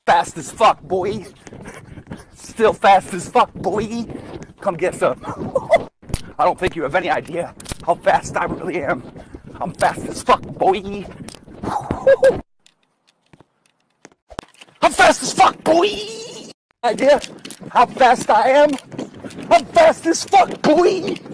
Fast as fuck, boy. Still fast as fuck, boy. Come get some. I don't think you have any idea how fast I really am. I'm fast as fuck, boy. I'm fast as fuck, boy. Idea how fast I am? I'm fast as fuck, boy.